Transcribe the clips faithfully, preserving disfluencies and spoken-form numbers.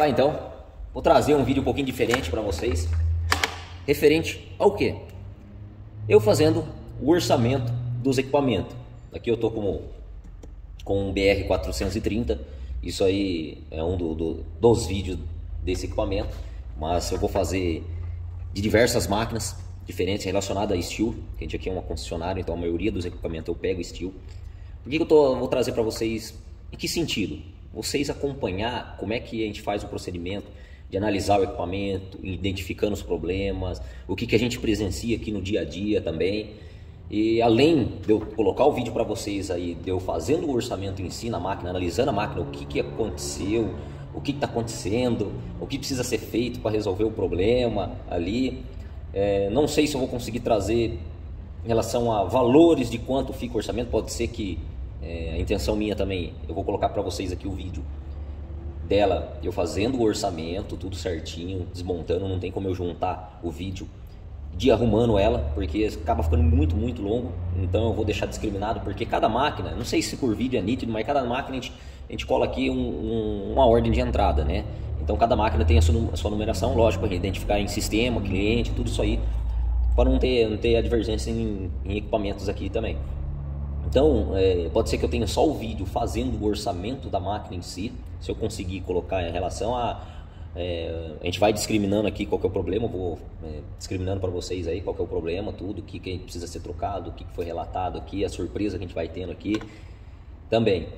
lá então, vou trazer um vídeo um pouquinho diferente para vocês, referente ao que? Eu fazendo o orçamento dos equipamentos. Aqui eu tô com, com um B R quatrocentos e trinta, isso aí é um do, do, dos vídeos desse equipamento, mas eu vou fazer de diversas máquinas diferentes relacionadas a steel, que a gente aqui é uma concessionária, então a maioria dos equipamentos eu pego steel. Por que eu tô, vou trazer para vocês, em que sentido? Vocês acompanhar como é que a gente faz o procedimento de analisar o equipamento, identificando os problemas, o que, que a gente presencia aqui no dia a dia também. E além de eu colocar o vídeo para vocês aí, de eu fazendo o orçamento em si na máquina, analisando a máquina, o que, que aconteceu, o que está acontecendo, o que precisa ser feito para resolver o problema ali. É, não sei se eu vou conseguir trazer em relação a valores de quanto fica o orçamento, pode ser que é, a intenção minha também, eu vou colocar para vocês aqui o vídeo dela, eu fazendo o orçamento, tudo certinho, desmontando, não tem como eu juntar o vídeo de arrumando ela, porque acaba ficando muito, muito longo, então eu vou deixar discriminado, porque cada máquina, não sei se por vídeo é nítido, mas cada máquina a gente, a gente cola aqui um, um, uma ordem de entrada, né? Então cada máquina tem a sua, a sua numeração, lógico, para identificar em sistema, cliente, tudo isso aí, para não ter, não ter advergência em, em equipamentos aqui também. Então, é, pode ser que eu tenha só o vídeo fazendo o orçamento da máquina em si, se eu conseguir colocar em relação a... É, a gente vai discriminando aqui qual que é o problema, eu vou é, discriminando para vocês aí qual que é o problema, tudo, o que, que precisa ser trocado, o que, que foi relatado aqui, a surpresa que a gente vai tendo aqui também.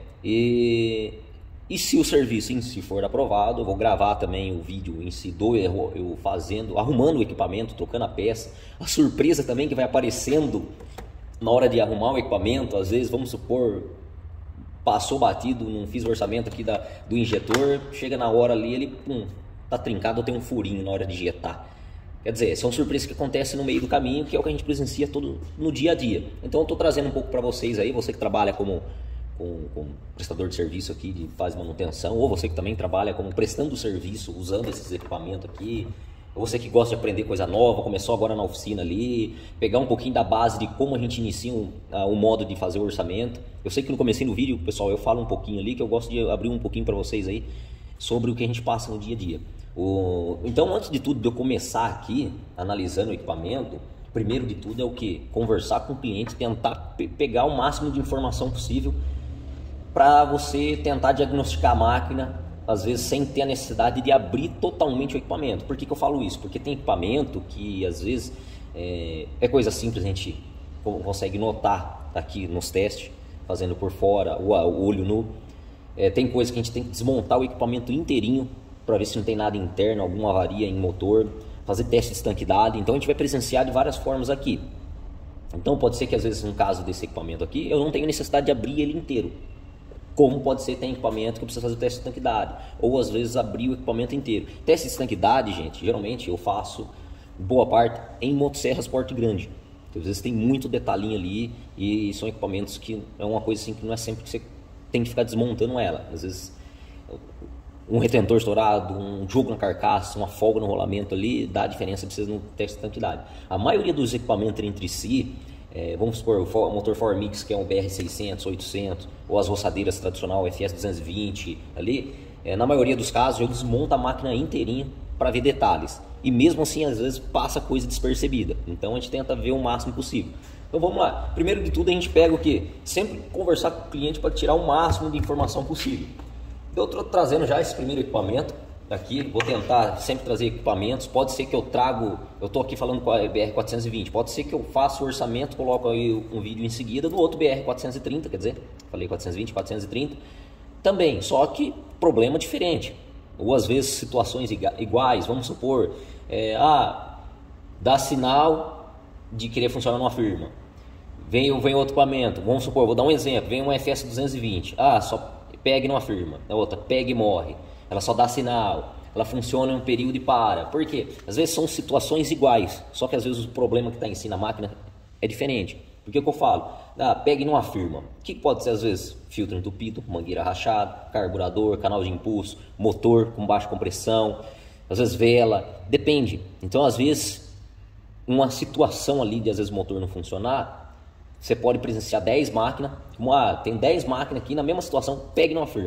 E, e se o serviço em si for aprovado, eu vou gravar também o vídeo em si do eu, eu fazendo, arrumando o equipamento, trocando a peça, a surpresa também que vai aparecendo na hora de arrumar o equipamento. Às vezes, vamos supor, passou batido, não fiz o orçamento aqui da, do injetor, chega na hora ali, ele pum, tá trincado ou tem um furinho na hora de injetar. Quer dizer, são surpresas que acontecem no meio do caminho, que é o que a gente presencia todo no dia a dia. Então eu tô trazendo um pouco para vocês aí, você que trabalha como, como, como prestador de serviço aqui, de faz manutenção, ou você que também trabalha como prestando serviço, usando esses equipamentos aqui, ou você que gosta de aprender coisa nova, começou agora na oficina ali, pegar um pouquinho da base de como a gente inicia o um, um modo de fazer o orçamento. Eu sei que no comecinho do vídeo, pessoal, eu falo um pouquinho ali, que eu gosto de abrir um pouquinho para vocês aí, sobre o que a gente passa no dia a dia. O... Então, antes de tudo, de eu começar aqui, analisando o equipamento, primeiro de tudo é o que? Conversar com o cliente, tentar pe pegar o máximo de informação possível para você tentar diagnosticar a máquina, às vezes sem ter a necessidade de abrir totalmente o equipamento. Por que que eu falo isso? Porque tem equipamento que às vezes é, é coisa simples, a gente consegue notar aqui nos testes, fazendo por fora, o, o olho nu. É, tem coisa que a gente tem que desmontar o equipamento inteirinho para ver se não tem nada interno, alguma avaria em motor, fazer teste de estanquidade. Então a gente vai presenciar de várias formas aqui. Então pode ser que às vezes no caso desse equipamento aqui, eu não tenho necessidade de abrir ele inteiro. Como pode ser, tem equipamento que precisa fazer o teste de estanquidade, ou às vezes abrir o equipamento inteiro. Teste de estanquidade, gente, geralmente eu faço boa parte em motosserras porte grande. Às vezes tem muito detalhinho ali e são equipamentos que é uma coisa assim que não é sempre que você tem que ficar desmontando ela. Às vezes um retentor estourado, um jogo na carcaça, uma folga no rolamento ali, dá diferença, precisa no teste de estanquidade. A maioria dos equipamentos entre si, É, vamos supor o motor Power Mix, que é um B R seiscentos, oitocentos, ou as roçadeiras tradicional F S duzentos e vinte ali, é, na maioria dos casos eu desmonto a máquina inteirinha para ver detalhes, e mesmo assim às vezes passa coisa despercebida, então a gente tenta ver o máximo possível. Então vamos lá, primeiro de tudo a gente pega o que? Sempre conversar com o cliente para tirar o máximo de informação possível. Eu estou trazendo já esse primeiro equipamento aqui, vou tentar sempre trazer equipamentos. Pode ser que eu trago, eu estou aqui falando com a B R quatrocentos e vinte, pode ser que eu faça o orçamento, coloco aí um vídeo em seguida do outro B R quatrocentos e trinta, quer dizer, falei quatrocentos e vinte, quatrocentos e trinta também, só que problema diferente, ou às vezes situações iguais. Vamos supor, é, ah, dá sinal de querer funcionar numa firma, vem, vem outro equipamento, vamos supor, vou dar um exemplo, vem um F S duzentos e vinte, ah, só pegue numa firma, a outra pega e morre, ela só dá sinal, ela funciona em um período e para. Por quê? Às vezes são situações iguais, só que às vezes o problema que está em si na máquina é diferente. Por que que eu falo? Ah, pegue numa firma. O que pode ser às vezes? Filtro entupido, mangueira rachada, carburador, canal de impulso, motor com baixa compressão, às vezes vela, depende. Então às vezes uma situação ali de às vezes o motor não funcionar, você pode presenciar dez máquinas, como ah, tem dez máquinas aqui na mesma situação, pegue numa firma.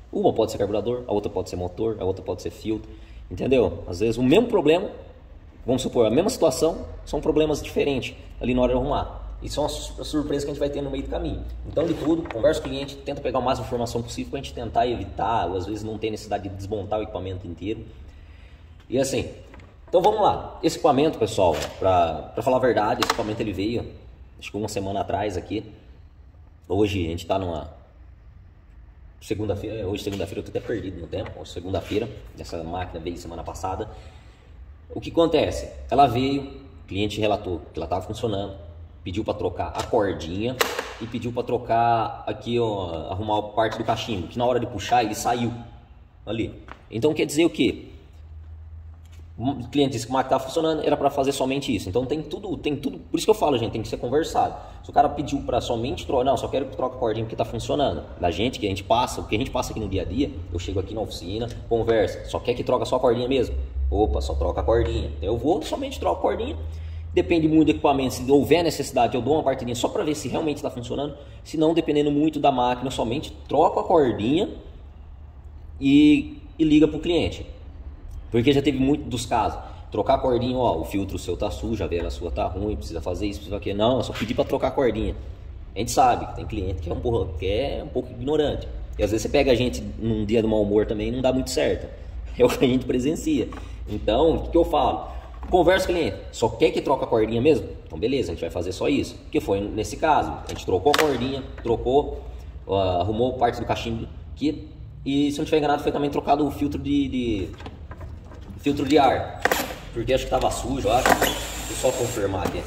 Uma pode ser carburador, a outra pode ser motor, a outra pode ser filtro, entendeu? Às vezes o mesmo problema, vamos supor, a mesma situação, são problemas diferentes ali na hora de arrumar. E são as surpresas que a gente vai ter no meio do caminho. Então, de tudo, conversa com o cliente, tenta pegar o máximo de informação possível para a gente tentar evitar, ou às vezes não tem necessidade de desmontar o equipamento inteiro. E assim, então vamos lá. Esse equipamento, pessoal, para falar a verdade, esse equipamento ele veio, acho que uma semana atrás aqui. Hoje a gente está numa segunda-feira, hoje segunda-feira eu estou até perdido no tempo, hoje segunda-feira, essa máquina veio semana passada. O que acontece? Ela veio, o cliente relatou que ela estava funcionando, pediu para trocar a cordinha e pediu para trocar aqui, ó, arrumar a parte do cachimbo, que na hora de puxar ele saiu ali. Então quer dizer o que? O cliente disse que a máquina estava funcionando, era para fazer somente isso. Então tem tudo, tem tudo, por isso que eu falo, gente, tem que ser conversado. Se o cara pediu para somente trocar, não, só quero que troque a cordinha porque está funcionando. Da gente, que a gente passa, o que a gente passa aqui no dia a dia, eu chego aqui na oficina, conversa, só quer que troca só a cordinha mesmo? Opa, só troca a cordinha. Eu vou, somente troco a cordinha. Depende muito do equipamento, se houver necessidade eu dou uma partidinha só para ver se realmente está funcionando. Se não, dependendo muito da máquina, eu somente troco a cordinha e, e liga para o cliente. Porque já teve muito dos casos, trocar a cordinha, ó, o filtro seu tá sujo, a vela sua tá ruim, precisa fazer isso, precisa aquilo. Não, eu só pedi para trocar a cordinha. A gente sabe que tem cliente que é um pouco, que é um pouco ignorante. E às vezes você pega a gente num dia de mau humor também e não dá muito certo. É o que a gente presencia. Então, o que, que eu falo? Conversa com o cliente, só quer que troque a cordinha mesmo? Então beleza, a gente vai fazer só isso. Que foi nesse caso, a gente trocou a cordinha, trocou, uh, arrumou parte do cachimbo aqui. E se não estiver enganado, foi também trocado o filtro de, de filtro de ar, porque acho que estava sujo, eu acho. Deixa eu só confirmar aqui.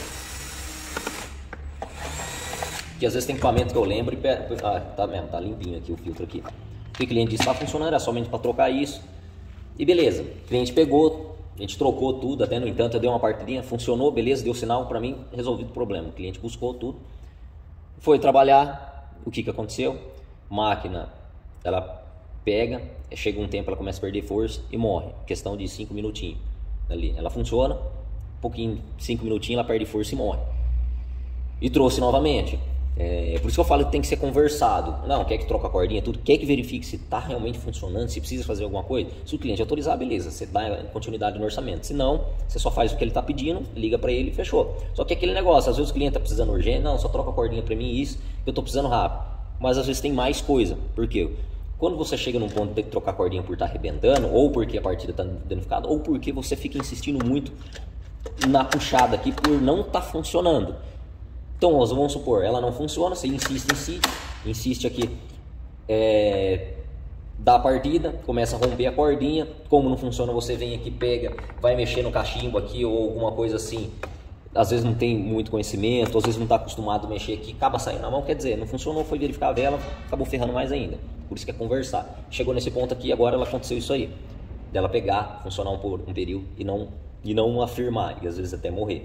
Que às vezes tem equipamento que eu lembro e ah, tá mesmo, tá limpinho aqui o filtro aqui. O que o cliente disse, está funcionando, era somente para trocar isso. E beleza, o cliente pegou, a gente trocou tudo, até no entanto eu dei uma partidinha, funcionou, beleza, deu sinal para mim, resolvido o problema. O cliente buscou tudo, foi trabalhar, o que que aconteceu? Máquina, ela pega, chega um tempo, ela começa a perder força e morre, questão de cinco minutinhos ali. Ela funciona, um pouquinho, cinco minutinhos, ela perde força e morre. E trouxe novamente. É, por isso que eu falo que tem que ser conversado. Não, quer que troque a cordinha, tudo, quer que verifique se está realmente funcionando, se precisa fazer alguma coisa. Se o cliente autorizar, beleza, você dá continuidade no orçamento. Se não, você só faz o que ele está pedindo, liga para ele e fechou. Só que aquele negócio, às vezes o cliente está precisando urgente, não, só troca a cordinha para mim isso, eu estou precisando rápido. Mas às vezes tem mais coisa. Por quê? Quando você chega num ponto de ter que trocar a cordinha por estar arrebentando, ou porque a partida está danificada, ou porque você fica insistindo muito na puxada aqui por não estar tá funcionando. Então, vamos supor, ela não funciona, você insiste, insiste, insiste aqui, é, dá a partida, começa a romper a cordinha, como não funciona, você vem aqui, pega, vai mexer no cachimbo aqui ou alguma coisa assim, às vezes não tem muito conhecimento, às vezes não está acostumado a mexer aqui, acaba saindo na mão, quer dizer, não funcionou, foi verificar a vela, acabou ferrando mais ainda, por isso que é conversar. Chegou nesse ponto aqui, agora ela aconteceu isso aí, dela pegar, funcionar um, por, um período e não, e não afirmar, e às vezes até morrer.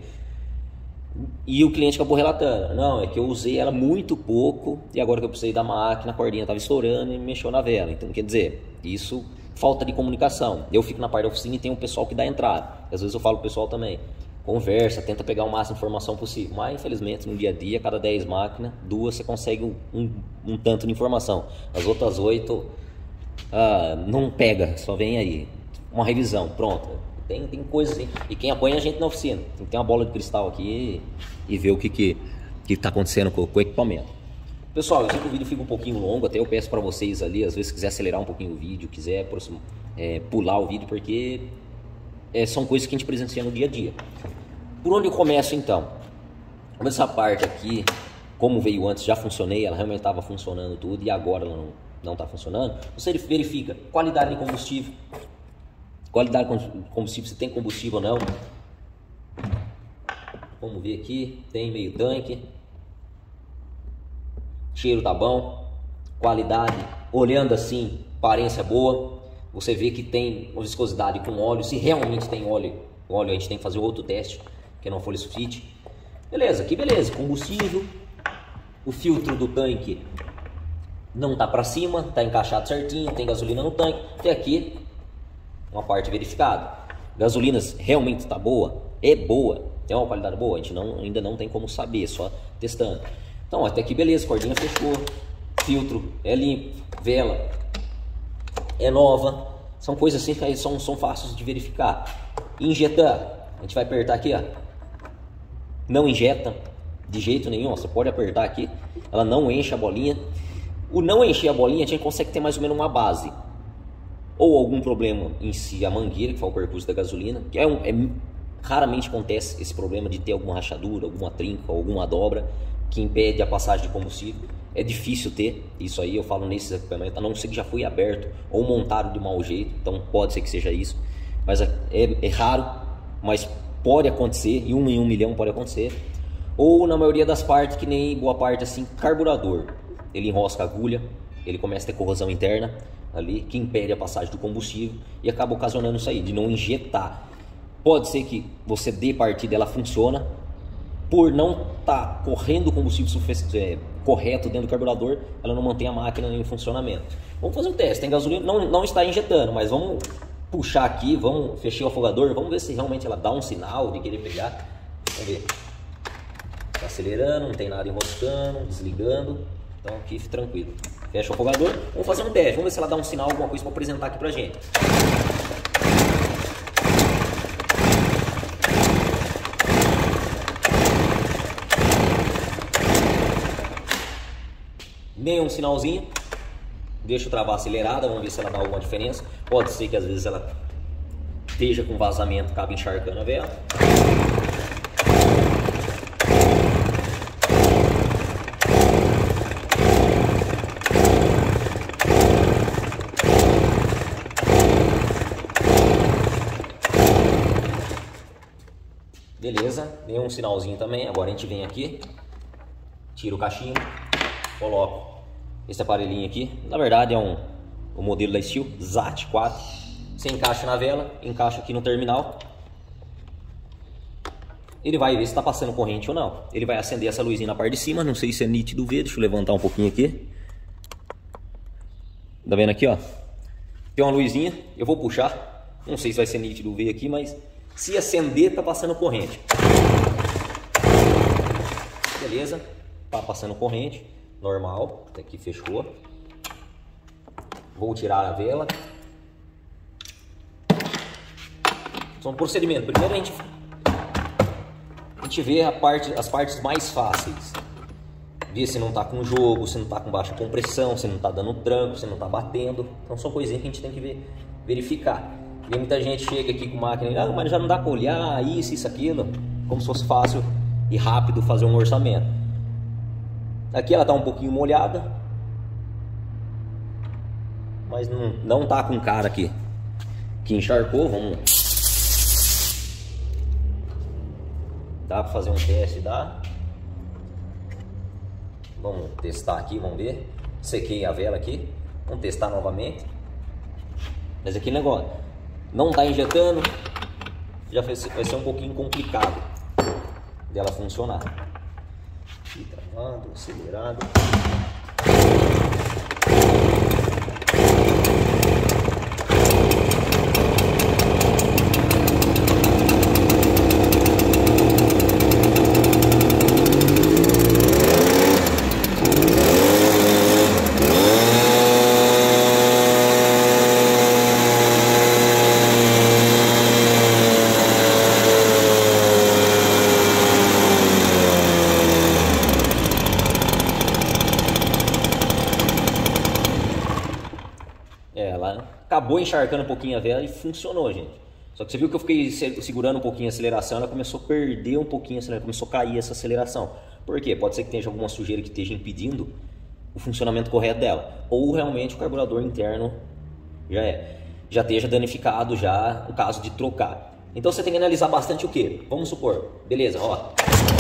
E o cliente acabou relatando, não, é que eu usei ela muito pouco e agora que eu precisei da máquina, a cordinha estava estourando e mexeu na vela. Então, quer dizer, isso, falta de comunicação. Eu fico na parte da oficina e tem um pessoal que dá entrada. Às vezes eu falo pro pessoal também, conversa, tenta pegar o máximo de informação possível. Mas, infelizmente, no dia a dia, cada dez máquinas, duas você consegue um, um, um tanto de informação. As outras oito ah, não pega, só vem aí. Uma revisão, pronto. Tem, tem coisas assim. E quem apanha a gente na oficina. Tem que ter uma bola de cristal aqui e, e ver o que que que tá acontecendo com, com o equipamento. Pessoal, eu sei que o vídeo fica um pouquinho longo. Até eu peço para vocês ali, às vezes, se quiser acelerar um pouquinho o vídeo, quiser é, pular o vídeo, porque é, são coisas que a gente presencia no dia a dia. Por onde eu começo, então? Essa parte aqui, como veio antes, já funcionei. Ela realmente estava funcionando tudo e agora ela não, não tá funcionando. Você verifica qualidade de combustível. Qualidade de combustível, se tem combustível ou não. Vamos ver aqui, tem meio tanque. Cheiro tá bom. Qualidade, olhando assim, aparência boa. Você vê que tem uma viscosidade com óleo. Se realmente tem óleo, óleo a gente tem que fazer outro teste, que não for sulfite. Beleza, aqui beleza, combustível. O filtro do tanque não tá para cima, tá encaixado certinho, tem gasolina no tanque. Até aqui uma parte verificada. Gasolinas realmente está boa? É boa. É uma qualidade boa? A gente não, ainda não tem como saber, só testando. Então, até aqui beleza, cordinha fechou. Filtro é limpo. Vela é nova. São coisas assim que são, são fáceis de verificar. Injetar, a gente vai apertar aqui, ó. Não injeta de jeito nenhum, ó. Você pode apertar aqui, ela não enche a bolinha. O não encher a bolinha, a gente consegue ter mais ou menos uma base. Ou algum problema em si, a mangueira, que foi o percurso da gasolina, que é, um, é raramente acontece esse problema de ter alguma rachadura, alguma trinca, alguma dobra que impede a passagem de combustível. É difícil ter isso aí, eu falo nesses equipamentos, a não ser que já foi aberto ou montado de mau jeito, então pode ser que seja isso. Mas é, é, é raro, mas pode acontecer, e um em um milhão pode acontecer. Ou na maioria das partes, que nem boa parte assim, carburador. Ele enrosca a agulha, ele começa a ter corrosão interna ali, que impede a passagem do combustível e acaba ocasionando isso aí, de não injetar. Pode ser que você dê partida, ela funciona, por não estar tá correndo o combustível é, correto dentro do carburador, ela não mantém a máquina em funcionamento. Vamos fazer um teste, tem gasolina, não, não está injetando, mas vamos puxar aqui, vamos fechar o afogador, vamos ver se realmente ela dá um sinal de querer pegar. Vamos ver. Está acelerando, não tem nada enroscando, desligando, então aqui tranquilo. Fecha o afogador, vamos fazer um teste, vamos ver se ela dá um sinal, alguma coisa para apresentar aqui pra gente. Nenhum sinalzinho, deixa eu travar acelerada, vamos ver se ela dá alguma diferença. Pode ser que às vezes ela esteja com vazamento, acaba encharcando a vela. Beleza, nenhum sinalzinho também. Agora a gente vem aqui, tira o cachimbo, coloco esse aparelhinho aqui. Na verdade é um, um modelo da Steel Z A T quatro. Você encaixa na vela, encaixa aqui no terminal. Ele vai ver se está passando corrente ou não. Ele vai acender essa luzinha na parte de cima. Não sei se é nítido ver, deixa eu levantar um pouquinho aqui. Tá vendo aqui, ó? Tem uma luzinha, eu vou puxar. Não sei se vai ser nítido ver aqui, mas se acender, tá passando corrente. Beleza, tá passando corrente, normal, aqui fechou. Vou tirar a vela. São um procedimento. Primeiro a gente, a gente vê a parte, as partes mais fáceis. Ver se não tá com jogo, se não tá com baixa compressão, se não tá dando tranco, se não tá batendo. Então são coisinhas que a gente tem que ver, verificar. E muita gente chega aqui com máquina, ah, mas já não dá para olhar isso, isso, aquilo, como se fosse fácil e rápido fazer um orçamento. Aqui ela está um pouquinho molhada, mas não, não tá com cara aqui que encharcou. Vamos, dá para fazer um teste, dá. Vamos testar aqui, vamos ver. Sequei a vela aqui, vamos testar novamente. Mas aqui negócio, não está injetando, já vai ser um pouquinho complicado dela funcionar. Aqui, travado, acelerado. Acabou encharcando um pouquinho a vela e funcionou, gente. Só que você viu que eu fiquei segurando um pouquinho a aceleração, ela começou a perder um pouquinho a aceleração, começou a cair essa aceleração. Por quê? Pode ser que tenha alguma sujeira que esteja impedindo o funcionamento correto dela. Ou realmente o carburador interno já é, já esteja danificado já no caso de trocar. Então você tem que analisar bastante o quê? Vamos supor, beleza, ó.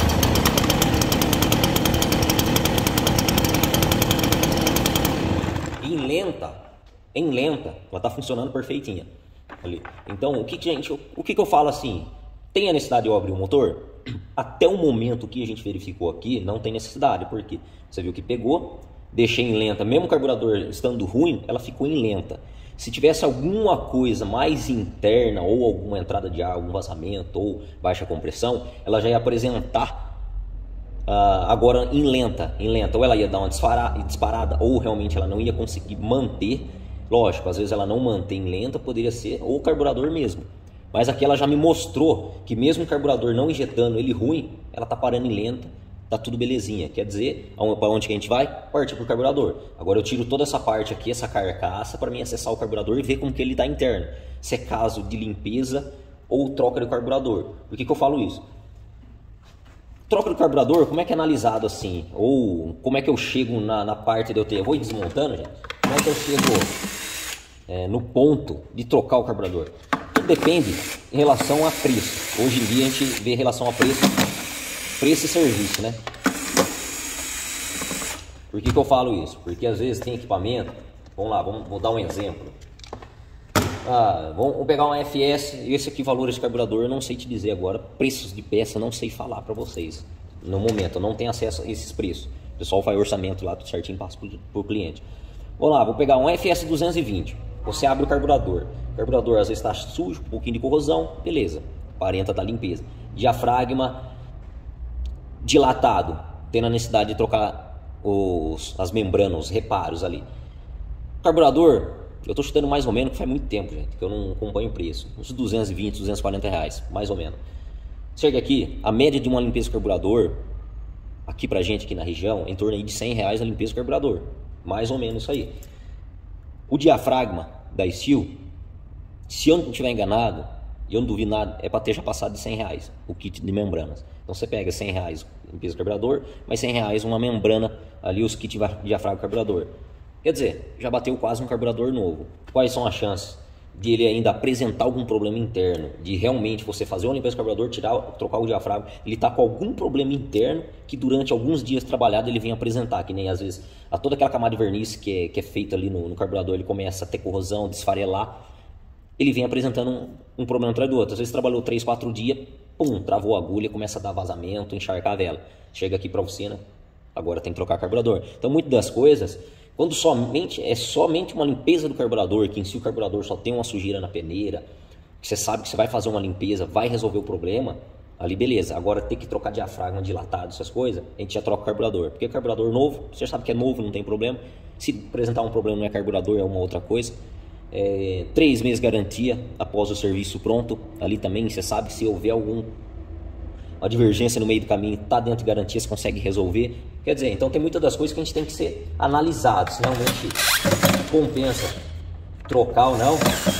Em lenta, em lenta, ela está funcionando perfeitinha ali. Então, o que, gente, o que, que eu falo assim? Tem a necessidade de eu abrir o motor? Até o momento que a gente verificou aqui, não tem necessidade, porque você viu que pegou, deixei em lenta, mesmo o carburador estando ruim, ela ficou em lenta. Se tivesse alguma coisa mais interna, ou alguma entrada de ar, algum vazamento, ou baixa compressão, ela já ia apresentar uh, agora em lenta, em lenta. Ou ela ia dar uma disparada, ou realmente ela não ia conseguir manter Lógico, às vezes ela não mantém lenta, poderia ser ou o carburador mesmo. Mas aqui ela já me mostrou que mesmo o carburador não injetando ele ruim, ela tá parando em lenta, tá tudo belezinha. Quer dizer, para onde que a gente vai? Partir pro carburador. Agora eu tiro toda essa parte aqui, essa carcaça, para mim acessar o carburador e ver como que ele tá interno. Se é caso de limpeza ou troca do carburador. Por que que eu falo isso? Troca do carburador, como é que é analisado assim? Ou como é que eu chego na, na parte de eu ter... Eu vou ir desmontando, gente. Como é que eu chego é, no ponto de trocar o carburador? Tudo depende em relação a preço. Hoje em dia a gente vê em relação a preço, preço e serviço, né? Por que que eu falo isso? Porque às vezes tem equipamento... Vamos lá, vamos, vou dar um exemplo. Ah, vamos pegar uma F S, esse aqui, valores de carburador, eu não sei te dizer agora, preços de peça, não sei falar para vocês. No momento, eu não tenho acesso a esses preços. O pessoal faz orçamento lá, tudo certinho, passa para o cliente. Vamos lá, vou pegar um F S duzentos e vinte, você abre o carburador. O carburador às vezes está sujo, um pouquinho de corrosão, beleza, aparenta da limpeza. Diafragma dilatado, tendo a necessidade de trocar os, as membranas, os reparos ali. Carburador... Eu estou chutando mais ou menos, que faz muito tempo, gente, que eu não acompanho o preço. Uns duzentos e vinte, duzentos e quarenta reais, mais ou menos. Chega aqui, a média de uma limpeza do carburador, aqui pra gente, aqui na região, em torno aí de cem reais a limpeza do carburador. Mais ou menos isso aí. O diafragma da Steel, se eu não estiver enganado, e eu não duvido nada, é para ter já passado de cem reais o kit de membranas. Então você pega cem reais limpeza do carburador, mais cem reais uma membrana ali, os kits de diafragma do carburador. Quer dizer, já bateu quase um carburador novo. Quais são as chances de ele ainda apresentar algum problema interno? De realmente você fazer uma limpeza do carburador, tirar, trocar o diafragma, ele está com algum problema interno que durante alguns dias trabalhado ele vem apresentar, que nem às vezes a toda aquela camada de verniz que é, que é feita ali no, no carburador, ele começa a ter corrosão, desfarelar, ele vem apresentando um, um problema atrás do outro. Às vezes trabalhou três, quatro dias, pum, travou a agulha, começa a dar vazamento, encharcar a vela. Chega aqui para a oficina, agora tem que trocar carburador. Então muitas das coisas... Quando somente é somente uma limpeza do carburador, que em si o carburador só tem uma sujeira na peneira, que você sabe que você vai fazer uma limpeza, vai resolver o problema, ali beleza. Agora ter que trocar diafragma, dilatado, essas coisas, a gente já troca o carburador. Porque o carburador novo, você sabe que é novo, não tem problema. Se apresentar um problema não é carburador, é uma outra coisa. É, três meses garantia após o serviço pronto. Ali também você sabe, se houver algum uma divergência no meio do caminho, está dentro de garantia, você consegue resolver. Quer dizer, então tem muitas das coisas que a gente tem que ser analisado, se realmente compensa trocar ou não.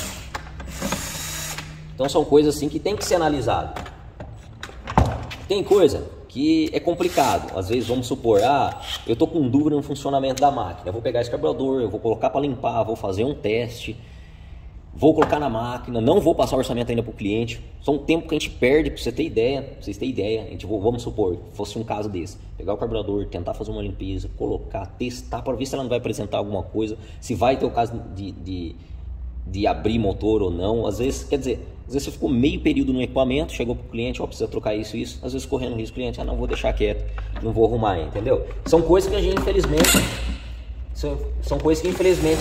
Então são coisas assim que tem que ser analisado. Tem coisa que é complicado. Às vezes vamos supor, ah, eu tô com dúvida no funcionamento da máquina, eu vou pegar esse carburador, eu vou colocar para limpar, vou fazer um teste, vou colocar na máquina, não vou passar o orçamento ainda para o cliente. Só um tempo que a gente perde, para você ter ideia, pra vocês terem ideia. A gente, vamos supor, fosse um caso desse. Pegar o carburador, tentar fazer uma limpeza, colocar, testar, para ver se ela não vai apresentar alguma coisa. Se vai ter o caso de, de, de abrir motor ou não. Às vezes, quer dizer, às vezes você ficou meio período no equipamento, chegou para o cliente, ó, precisa trocar isso e isso. Às vezes correndo risco, o cliente, ah, não, vou deixar quieto, não vou arrumar, entendeu? São coisas que a gente, infelizmente, são, são coisas que infelizmente...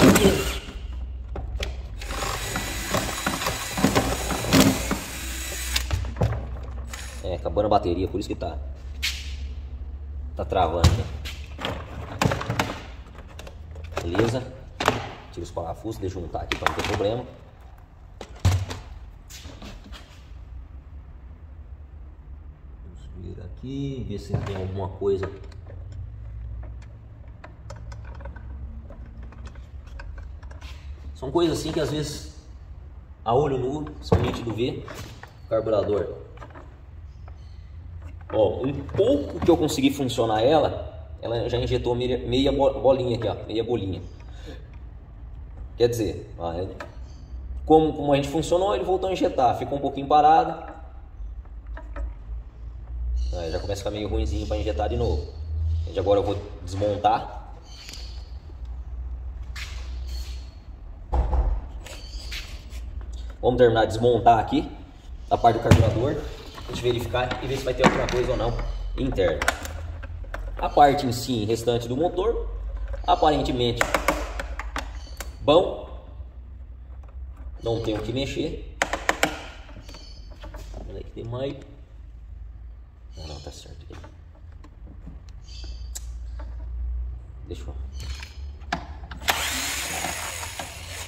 É, acabando a bateria, por isso que tá tá travando, né? Beleza? Tira os parafusos, deixa eu juntar aqui para não ter problema. Vamos vir aqui, ver se tem alguma coisa. São coisas assim que às vezes a olho nu, são nítido ver. Carburador. Ó, um pouco que eu consegui funcionar ela, ela já injetou meia, meia bolinha aqui, ó, meia bolinha. Quer dizer, como, como a gente funcionou, ele voltou a injetar, ficou um pouquinho parado. Aí já começa a ficar meio ruimzinho para injetar de novo. Agora eu vou desmontar. Vamos terminar de desmontar aqui a parte do carburador. A gente verificar e ver se vai ter alguma coisa ou não interna. A parte em si, restante do motor, aparentemente bom, não tem o que mexer. Olha que tem mais. Não, não, tá certo aqui. Deixa eu.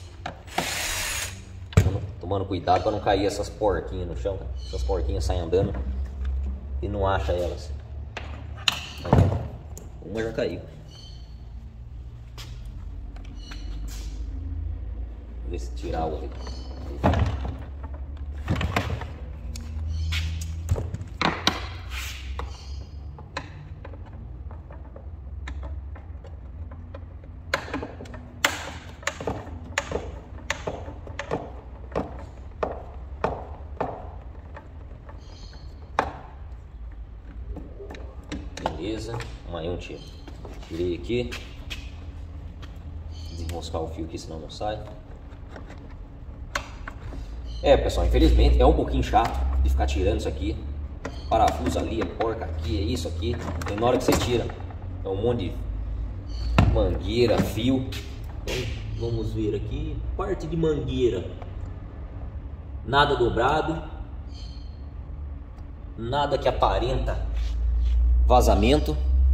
Tomando cuidado para não cair essas porquinhas no chão, cara. Essas porquinhas saem andando e não acha elas. Aí, uma já caiu. Vou ver se tirar a outra. Beleza, amanhã eu tiro. Tirei aqui. Desenroscar o fio aqui, senão não sai. É, pessoal, infelizmente é um pouquinho chato de ficar tirando isso aqui. Parafuso ali, é porca aqui, é isso aqui. E na hora que você tira, é um monte de mangueira, fio. Então, vamos ver aqui. Parte de mangueira. Nada dobrado. Nada que aparenta vazamento.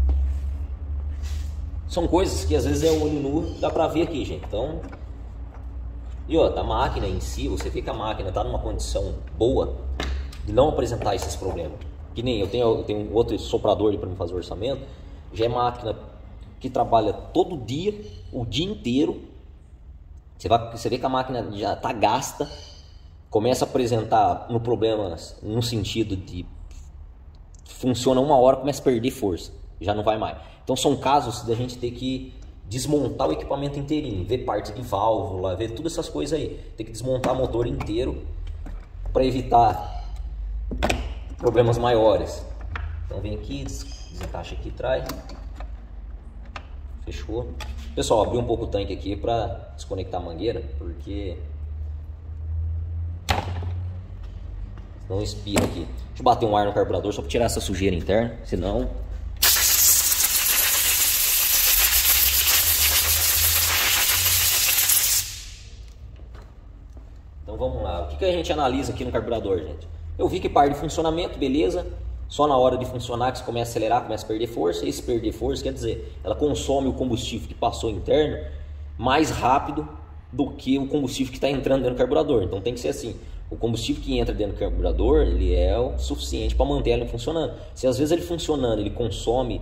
São coisas que às vezes é o olho nu, dá pra ver aqui, gente. Então, e ó, a máquina em si, você vê que a máquina tá numa condição boa de não apresentar esses problemas. Que nem eu tenho, eu tenho outro soprador para me fazer orçamento. Já é máquina que trabalha todo dia, o dia inteiro. Você, vai, você vê que a máquina já tá gasta, começa a apresentar no problemas no sentido de funciona uma hora, começa a perder força, já não vai mais. Então são casos da gente ter que desmontar o equipamento inteirinho, ver parte de válvula, ver todas essas coisas aí. Tem que desmontar o motor inteiro para evitar problemas maiores. Então vem aqui, desencaixa aqui atrás. Fechou. Pessoal, abri um pouco o tanque aqui para desconectar a mangueira, porque não espirra aqui. Deixa eu bater um ar no carburador só para tirar essa sujeira interna, senão... Então vamos lá. O que, que a gente analisa aqui no carburador, gente? Eu vi que par de funcionamento, beleza. Só na hora de funcionar que você começa a acelerar, começa a perder força. E esse perder força quer dizer, ela consome o combustível que passou interno mais rápido do que o combustível que está entrando dentro do carburador. Então tem que ser assim. O combustível que entra dentro do carburador, ele é o suficiente para manter ele funcionando. Se às vezes ele funcionando, ele consome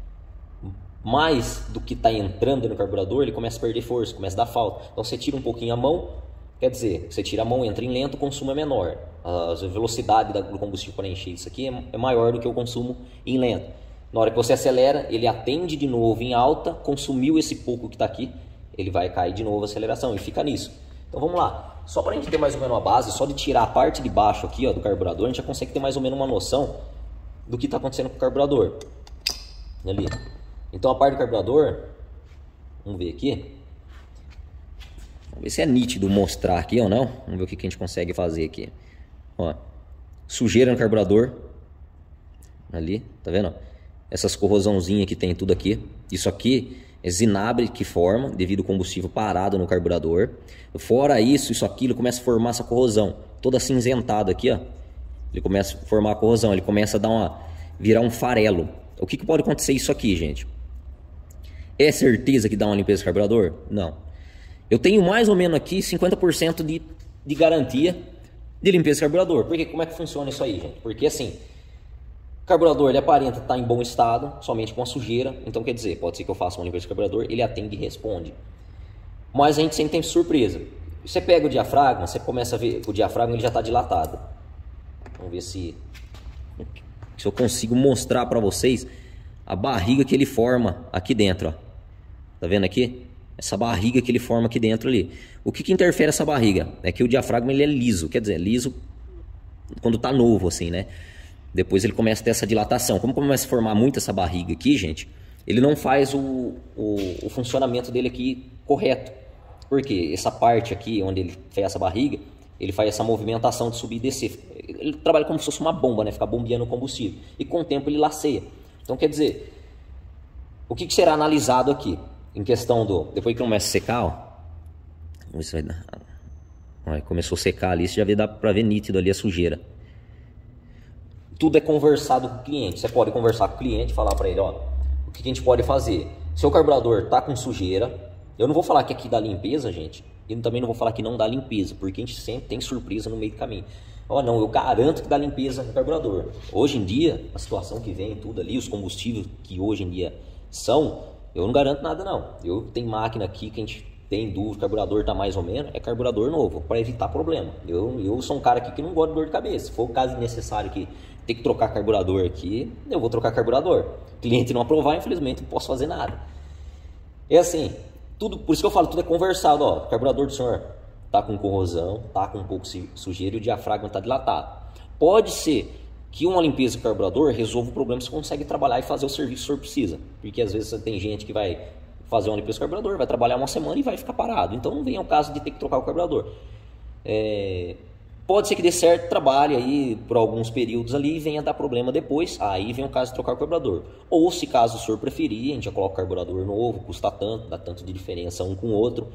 mais do que está entrando dentro do carburador, ele começa a perder força, começa a dar falta. Então você tira um pouquinho a mão, quer dizer, você tira a mão, entra em lento, o consumo é menor. A velocidade do combustível para encher isso aqui é maior do que o consumo em lento. Na hora que você acelera, ele atende de novo em alta, consumiu esse pouco que está aqui, ele vai cair de novo a aceleração e fica nisso. Então vamos lá. Só para a gente ter mais ou menos uma base, só de tirar a parte de baixo aqui ó, do carburador, a gente já consegue ter mais ou menos uma noção do que está acontecendo com o carburador. Ali. Então a parte do carburador, vamos ver aqui. Vamos ver se é nítido mostrar aqui ou não. Vamos ver o que, que a gente consegue fazer aqui. Ó, sujeira no carburador. Ali, tá vendo? Essas corrosãozinhas que tem tudo aqui. Isso aqui é zinabre que forma devido ao combustível parado no carburador. Fora isso, isso aqui, ele começa a formar essa corrosão. Toda acinzentada aqui, ó. Ele começa a formar a corrosão. Ele começa a dar uma, virar um farelo. O que, que pode acontecer isso aqui, gente? É certeza que dá uma limpeza no carburador? Não. Eu tenho mais ou menos aqui cinquenta por cento de, de garantia de limpeza do carburador. Porque como é que funciona isso aí, gente? Porque assim, o carburador ele aparenta estar em bom estado, somente com a sujeira. Então quer dizer, pode ser que eu faça uma limpeza do carburador, ele atende e responde. Mas a gente sempre tem surpresa. Você pega o diafragma, você começa a ver que o diafragma ele já está dilatado. Vamos ver se, se eu consigo mostrar para vocês a barriga que ele forma aqui dentro. Ó. Tá vendo aqui? Essa barriga que ele forma aqui dentro ali. O que, que interfere essa barriga? É que o diafragma ele é liso, quer dizer, liso quando tá novo assim, né? Depois ele começa a ter essa dilatação. Como começa a formar muito essa barriga aqui, gente, ele não faz o, o, o funcionamento dele aqui correto. Porque essa parte aqui, onde ele faz essa barriga, ele faz essa movimentação de subir e descer. Ele trabalha como se fosse uma bomba, né? Fica bombeando o combustível. E com o tempo ele laceia. Então quer dizer, o que, que será analisado aqui? Em questão do... Depois que começa a secar, ó. Vamos ver se vai dar. Olha, começou a secar ali, você já vê, dá pra ver nítido ali a sujeira. Tudo é conversado com o cliente. Você pode conversar com o cliente e falar para ele, ó, o que a gente pode fazer? Seu carburador tá com sujeira, eu não vou falar que aqui dá limpeza, gente, E também não vou falar que não dá limpeza, porque a gente sempre tem surpresa no meio do caminho. Ó, não, eu garanto que dá limpeza no carburador. Hoje em dia, a situação que vem, tudo ali, os combustíveis que hoje em dia são, eu não garanto nada não. Eu tenho máquina aqui que a gente tem dúvida, o carburador tá mais ou menos, é carburador novo, para evitar problema. Eu, eu sou um cara aqui que não gosta de dor de cabeça. Se for o caso necessário que tem que trocar carburador aqui, eu vou trocar carburador. O cliente não aprovar, infelizmente, não posso fazer nada. É assim, tudo, por isso que eu falo, tudo é conversado, ó. O carburador do senhor tá com corrosão, tá com um pouco de sujeira e o diafragma tá dilatado. Pode ser que uma limpeza do carburador resolva o problema, você consegue trabalhar e fazer o serviço que o senhor precisa. Porque às vezes tem gente que vai fazer uma limpeza do carburador, vai trabalhar uma semana e vai ficar parado. Então não vem ao caso de ter que trocar o carburador. É... Pode ser que dê certo, trabalhe aí por alguns períodos ali e venha dar problema depois. Aí vem o caso de trocar o carburador. Ou se caso o senhor preferir, a gente já coloca o carburador novo, custa tanto, dá tanto de diferença um com o outro.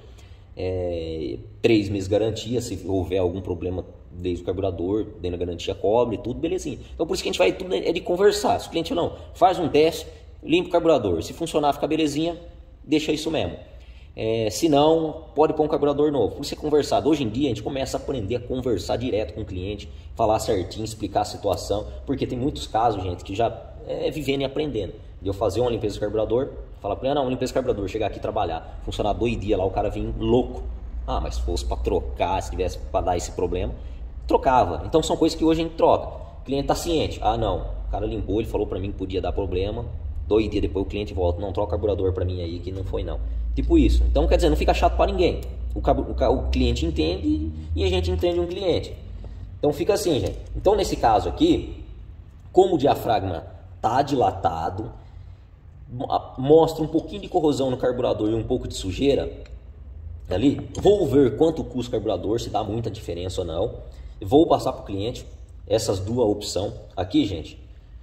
É, três meses de garantia, se houver algum problema desde o carburador, dentro da garantia cobre, tudo belezinha. Então por isso que a gente vai, tudo é de conversar. Se o cliente não, faz um teste, limpa o carburador. Se funcionar, fica belezinha, deixa isso mesmo. É, se não, pode pôr um carburador novo. Por isso é conversado. Hoje em dia a gente começa a aprender a conversar direto com o cliente, falar certinho, explicar a situação, porque tem muitos casos, gente, que já é vivendo e aprendendo. De eu fazer uma limpeza do carburador, falar para ele, não, limpeza do carburador, chegar aqui e trabalhar, funcionar dois dias lá, o cara vinha louco. Ah, mas se fosse para trocar, se tivesse para dar esse problema, trocava. Então são coisas que hoje a gente troca. O cliente tá ciente. Ah, não, o cara limpou, ele falou para mim que podia dar problema. Dois dias depois o cliente volta, não, troca o carburador para mim aí que não foi não. Tipo isso. Então quer dizer, não fica chato para ninguém. O, o, o cliente entende e a gente entende um cliente. Então fica assim, gente. Então nesse caso aqui, como o diafragma tá dilatado, mostra um pouquinho de corrosão no carburador e um pouco de sujeira ali, vou ver quanto custa o carburador, se dá muita diferença ou não. Vou passar para o cliente essas duas opções. Aqui, gente,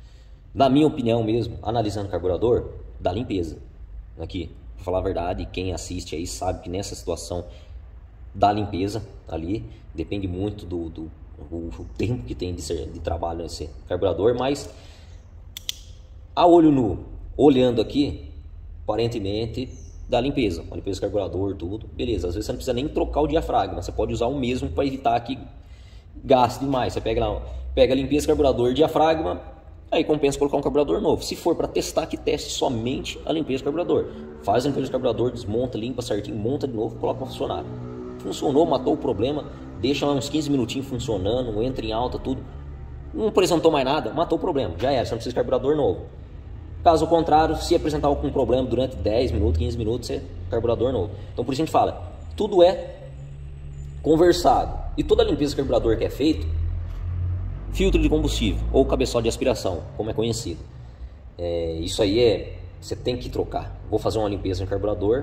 na minha opinião mesmo, analisando o carburador, dá limpeza. Aqui, para falar a verdade, quem assiste aí sabe que nessa situação dá limpeza ali. Depende muito do, do, do, do tempo que tem de, ser, de trabalho nesse carburador, mas a olho nu, olhando aqui, aparentemente dá limpeza. Uma limpeza do carburador, tudo, beleza. Às vezes você não precisa nem trocar o diafragma, você pode usar o mesmo para evitar que gaste demais. Você pega lá, pega a limpeza do carburador, diafragma, aí compensa colocar um carburador novo. Se for para testar, que teste somente a limpeza do carburador. Faz a limpeza do carburador, desmonta, limpa certinho, monta de novo, coloca para funcionar. Funcionou, matou o problema, deixa uns quinze minutinhos funcionando, entra em alta, tudo. Não apresentou mais nada, matou o problema, já era, você não precisa de carburador novo. Caso contrário, se apresentar algum problema durante dez minutos, quinze minutos, é carburador novo. Então por isso a gente fala, tudo é conversado. E toda a limpeza do carburador que é feito, filtro de combustível ou cabeçote de aspiração, como é conhecido. É, isso aí é, você tem que trocar. Vou fazer uma limpeza no carburador,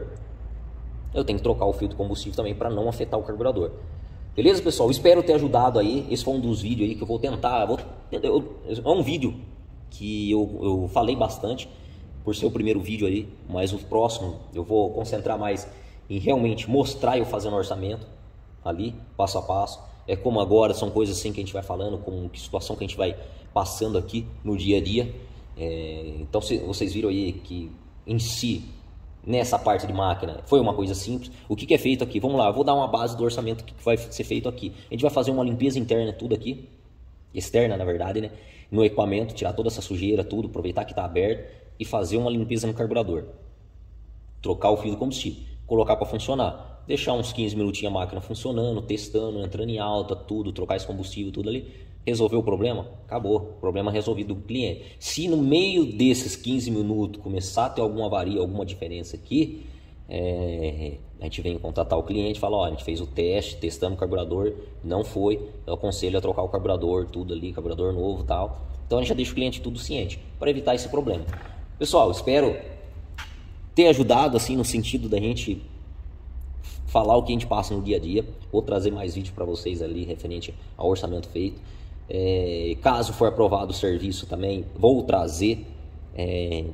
eu tenho que trocar o filtro de combustível também para não afetar o carburador. Beleza, pessoal? Espero ter ajudado aí. Esse foi um dos vídeos aí que eu vou tentar. Vou, eu, é um vídeo que eu, eu falei bastante por ser o primeiro vídeo aí, mas o próximo eu vou concentrar mais em realmente mostrar eu fazendo orçamento ali, passo a passo. É como agora, são coisas assim que a gente vai falando, com que situação que a gente vai passando aqui no dia a dia. É, então se, vocês viram aí que em si, nessa parte de máquina, foi uma coisa simples. O que, que é feito aqui? Vamos lá, eu vou dar uma base do orçamento que vai ser feito aqui. A gente vai fazer uma limpeza interna, tudo aqui, externa na verdade, né? No equipamento, tirar toda essa sujeira, tudo, aproveitar que está aberto e fazer uma limpeza no carburador. Trocar o fio do combustível, colocar para funcionar. Deixar uns quinze minutinhos a máquina funcionando, testando, entrando em alta, tudo, trocar esse combustível, tudo ali. Resolveu o problema? Acabou. Problema resolvido do cliente. Se no meio desses quinze minutos começar a ter alguma avaria, alguma diferença aqui, é, a gente vem contratar o cliente e fala, ó, a gente fez o teste, testamos o carburador, não foi, eu aconselho a trocar o carburador, tudo ali, carburador novo e tal. Então a gente já deixa o cliente tudo ciente, para evitar esse problema. Pessoal, espero ter ajudado assim no sentido da gente falar o que a gente passa no dia a dia. Vou trazer mais vídeo para vocês ali referente ao orçamento feito. É, caso for aprovado o serviço também, vou trazer é,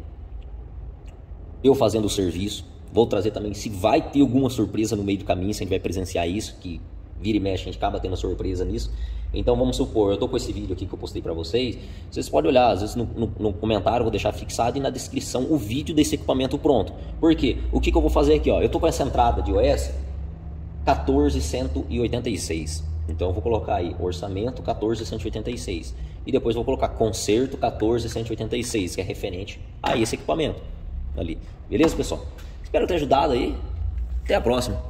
eu fazendo o serviço. Vou trazer também se vai ter alguma surpresa no meio do caminho, se a gente vai presenciar isso, que vira e mexe, a gente acaba tendo surpresa nisso. Então vamos supor, eu tô com esse vídeo aqui que eu postei para vocês, vocês podem olhar, às vezes no, no, no comentário eu vou deixar fixado e na descrição o vídeo desse equipamento pronto. Por quê? O que, que eu vou fazer aqui, ó, eu tô com essa entrada de O S, quatorze mil cento e oitenta e seis. Então eu vou colocar aí orçamento quatorze mil cento e oitenta e seis e depois vou colocar conserto quatorze mil cento e oitenta e seis, que é referente a esse equipamento ali. Beleza, pessoal? Espero ter ajudado aí. Até a próxima.